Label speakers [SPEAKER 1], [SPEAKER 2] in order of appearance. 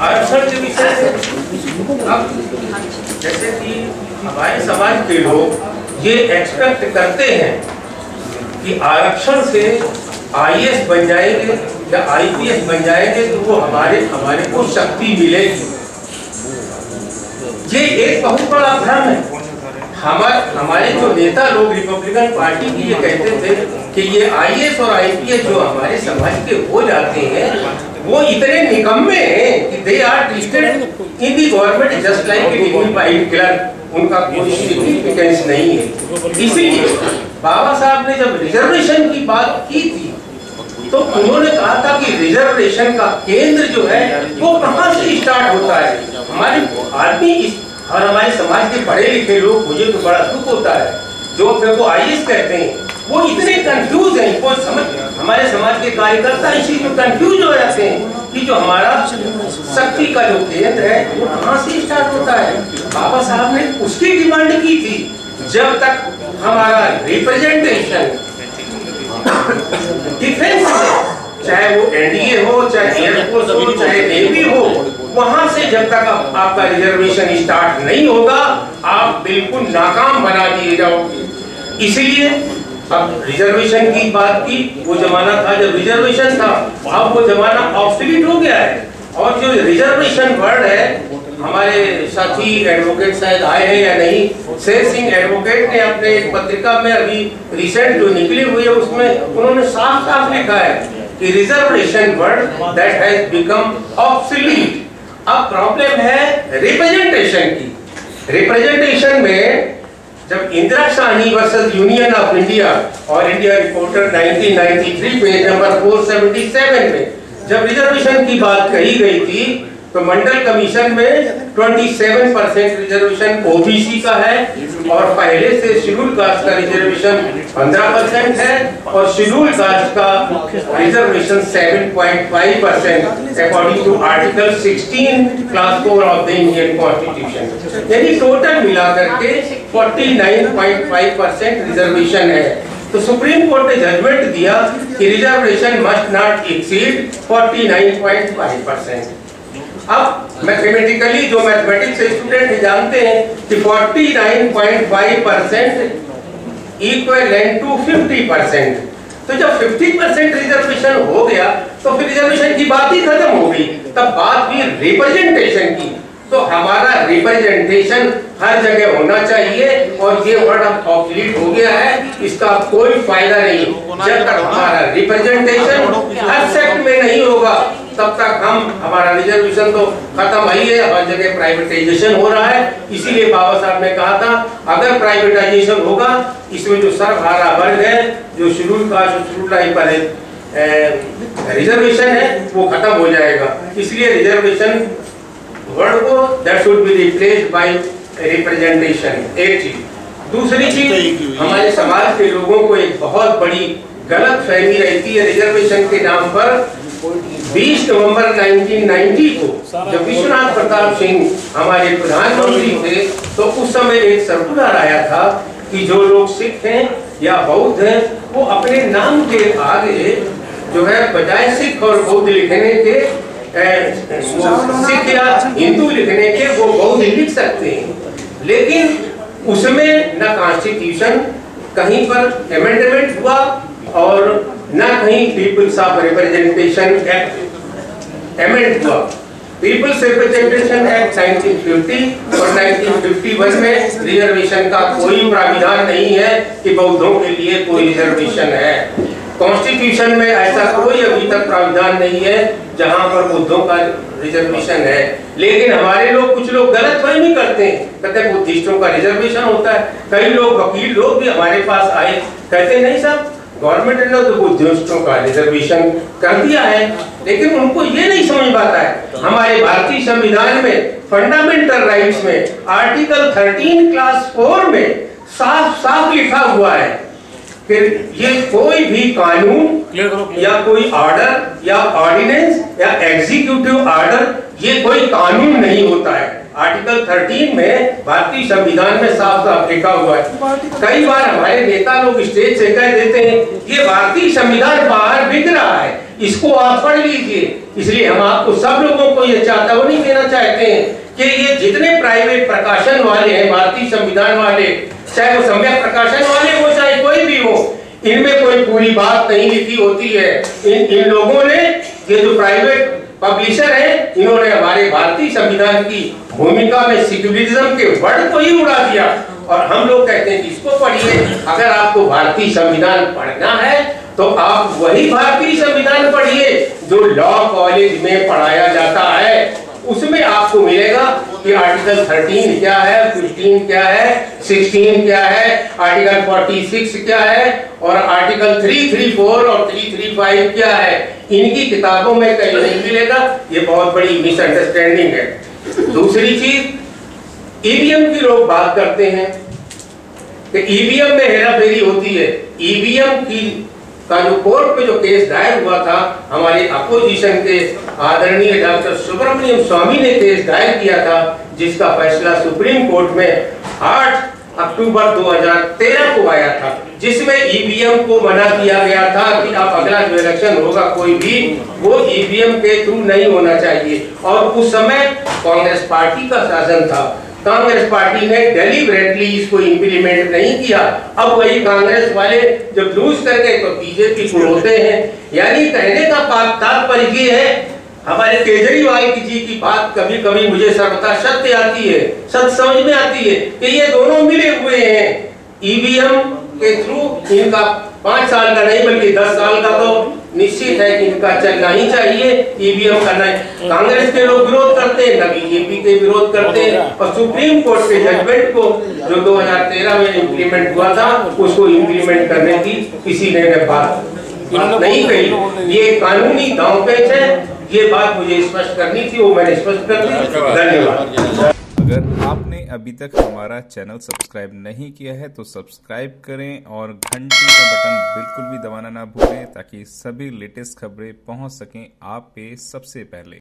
[SPEAKER 1] आरक्षण के विषय से अब जैसे कि हमारे समाज के लोग ये एक्सपेक्ट करते हैं कि आरक्षण से आईएएस बन जाएंगे या आईपीएस बन जाएंगे तो वो हमारे को शक्ति मिलेगी। ये एक बहुत बड़ा भ्रम है। हमारे जो नेता लोग रिपब्लिकन पार्टी की ये कहते थे कि ये आईएएस और आईपीएस जो हमारे समाज के हो जाते हैं वो इतने निकम्मे हैं कि they are treated in the government just like a dignified clerk, उनका कोई सिग्निफिकेंस नहीं है। इसीलिए बाबा साहब ने जब रिजर्वेशन की बात की थी तो उन्होंने कहा था कि रिजर्वेशन का केंद्र जो है वो कहाँ से स्टार्ट होता है। हमारे आदमी और हमारे समाज के पढ़े लिखे लोग, मुझे तो बड़ा दुख होता है जो फिर वो आईएएस कहते हैं, वो इतने कंफ्यूज हैं, वो समझ हमारे समाज के कार्यकर्ता इसी में कंफ्यूज हो जाते हैं कि जो हमारा शक्ति का जो केंद्र है वो कहाँ से स्टार्ट होता है। बाबा साहब ने उसकी डिमांड की थी जब तक हमारा रिप्रेजेंटेशन डिफेंस में, चाहे वो एनडीए हो, चाहे एयरफोर्स हो, चाहे नेवी हो, वहां से जब तक आपका रिजर्वेशन स्टार्ट नहीं होगा आप बिल्कुल नाकाम बना दिए जाओगे। इसलिए अब रिजर्वेशन की बात की, वो जमाना था जब रिजर्वेशन था, अब वो जमाना ऑब्सोलीट हो गया है। और जो रिजर्वेशन वर्ड है, हमारे साथी एडवोकेट शायद आए हैं या नहीं, शेर सिंह एडवोकेट ने अपने एक पत्रिका में अभी रिसेंट जो निकली हुई है उसमें उन्होंने साफ साफ लिखा है कि reservation word that has become obsolete. अब प्रॉब्लम है रिप्रेजेंटेशन की। रिप्रेजेंटेशन में जब Indira Sawhney versus union of India और इंडिया रिपोर्टर 1993 पेज नंबर 477 में जब रिजर्वेशन की बात कही गई थी तो मंडल कमीशन में 27% रिजर्वेशन ओबीसी का है और पहले से शेड्यूल कास्ट का रिजर्वेशन 15% है और शेड्यूल कास्ट का reservation 7.5% according to article 16 clause 4 of the Indian constitution. यानी टोटल मिलाकर के 49.5% रिजर्वेशन है। तो सुप्रीम कोर्ट ने जजमेंट दिया कि रिजर्वेशन मस्ट नॉट एक्सीड 49.5%। अब मैथमेटिकली जो मैथमेटिक्स स्टूडेंट जानते हैं कि 49.5% इक्विवेलेंट टू 50%। तो जब 50% रिजर्वेशन हो गया तो फिर रिजर्वेशन की बात ही खत्म हो गई। तब बात हुई रिप्रेजेंटेशन की। तो हमारा रिप्रेजेंटेशन हर जगह होना चाहिए और ये वर्ड अब ऑब्सोलीट हो गया है, इसका कोई फायदा नहीं। जब तक हमारा रिप्रेजेंटेशन हर सेक्टर में नहीं होगा तब तक हमारा रिजर्वेशन तो खत्म ही है। हर जगह प्राइवेटाइजेशन हो रहा है। इसीलिए बाबा साहब ने कहा था अगर प्राइवेटाइजेशन होगा इसमें जो सर्वहारा वर्ग है, जो शेड्यूल कास्ट शेड्यूल ट्राइब पर रिजर्वेशन है वो खत्म हो जाएगा। इसलिए रिजर्वेशन वर्ड को that should be replaced by representation. एक चीज। दूसरी चीज, हमारे समाज के लोगों को एक बहुत बड़ी गलत फहमी रहती है रिजर्वेशन के नाम पर। 20 नवंबर 1990 को जब विश्वनाथ प्रताप सिंह हमारे प्रधानमंत्री थे तो उस समय एक सर्कुलर आया था कि जो लोग सिख हैं या बौद्ध हैं वो अपने नाम के आगे जो है बजाय सिख और बौद्ध लिखने के सिख या हिंदू लिखने के वो बौद्ध लिख सकते हैं। लेकिन उसमें न कॉन्स्टिट्यूशन कहीं पर अमेंडमेंट हुआ और न कहीं people's of representation act amend हुआ। पीपल्स रिप्रेजेंटेशन एक्ट 1950 और 1951 में रिजर्वेशन का कोई प्राविधान नहीं है कि बौद्धों के लिए कोई रिजर्वेशन है। कॉन्स्टिट्यूशन में ऐसा कोई अभी तक प्राविधान नहीं है जहां पर बुद्धों का रिजर्वेशन है। लेकिन हमारे लोग, कुछ लोग गलतफहमी करते हैं, कहते हैं बुद्धिस्टों का रिजर्वेशन होता है। कई लोग, वकील लोग भी हमारे पास आए, कहते नहीं साहब गवर्नमेंट ने तो बुद्धिस्टों का रिजर्वेशन कर दिया है। लेकिन उनको ये नहीं समझ पाता है हमारे भारतीय संविधान में फंडामेंटल राइट्स में आर्टिकल 13 क्लास 4 में साफ साफ लिखा हुआ है कि ये कोई भी कानून या कोई ऑर्डर या ऑर्डिनेंस या एग्जीक्यूटिव ऑर्डर ये कोई कानून नहीं होता है। आर्टिकल 13 में भारतीय संविधान में साफ साफ लिखा हुआ है। कई बार हमारे नेता लोग स्टेज से कह देते हैं ये भारतीय संविधान बाहर बिक रहा है, इसको आप पढ़ लीजिए। इसलिए हम आपको सब लोगों को ये चेतावनी देना चाहते हैं कि ये जितने प्राइवेट प्रकाशन वाले हैं भारतीय संविधान वाले, चाहे वो सम्यक प्रकाशन वाले हो चाहे कोई भी हो, इनमें कोई पूरी बात नहीं लिखी होती है। इन लोगों ने, ये जो प्राइवेट पब्लिशर है, इन्होंने हमारे भारतीय संविधान की भूमिका में सेक्युलरिज्म के वर्ड को ही उड़ा दिया। और हम लोग कहते हैं कि इसको पढ़िए। अगर आपको भारतीय संविधान पढ़ना है तो आप वही भारतीय संविधान पढ़िए जो लॉ कॉलेज में पढ़ाया जाता है। उसमें आपको मिलेगा कि आर्टिकल 13 क्या है, 15 क्या है, 16 क्या है, आर्टिकल 46 क्या है और आर्टिकल 334 और 335 क्या है। इनकी किताबों में कहीं नहीं मिलेगा। ये बहुत बड़ी मिसअंडरस्टैंडिंग है। दूसरी चीज, ईवीएम की लोग बात करते हैं कि ईवीएम में हेराफेरी होती है। ईवीएम का जो कोर्ट में जो केस दायर हुआ था, हमारे अपोजिशन के आदरणीय डॉक्टर सुब्रमण्यम स्वामी ने केस दायर किया था, जिसका फैसला सुप्रीम कोर्ट में 8 अक्टूबर 2013 को आया था, जिसमें ईवीएम को मना किया गया था कि अब अगला जो इलेक्शन होगा कोई भी, वो ईवीएम के थ्रू नहीं होना चाहिए। और उस समय कांग्रेस पार्टी का शासन था। कांग्रेस पार्टी ने डेलिबरेटली इसको इंप्लीमेंट नहीं किया। अब वही कांग्रेस वाले जब लूज कर गए तो बीजेपी को रोते हैं। यानी कहने का तात्पर्य ये है, हमारे केजरीवाल जी की बात कभी कभी मुझे सर्वथा सत्य आती है, सत्य समझ में आती है कि ये दोनों मिले हुए हैं। ईवीएम के थ्रू इनका 5 साल का नहीं बल्कि 10 साल का तो निश्चित है कि इनका चलना ही चाहिए। ईवीएम का नहीं, कांग्रेस के लोग विरोध करते हैं, न बीजेपी के विरोध करते हैं। और सुप्रीम कोर्ट के जजमेंट को जो 2013 में इम्प्लीमेंट हुआ था, उसको इम्प्लीमेंट करने की किसी ने बात नहीं कही। ये कानूनी दांवपेच है। ये बात मुझे स्पष्ट करनी थी, वो मैंने स्पष्ट कर दी। धन्यवाद।
[SPEAKER 2] अगर आपने अभी तक हमारा चैनल सब्सक्राइब नहीं किया है तो सब्सक्राइब करें और घंटी का बटन बिल्कुल भी दबाना ना भूलें, ताकि सभी लेटेस्ट खबरें पहुंच सकें आप पे सबसे पहले।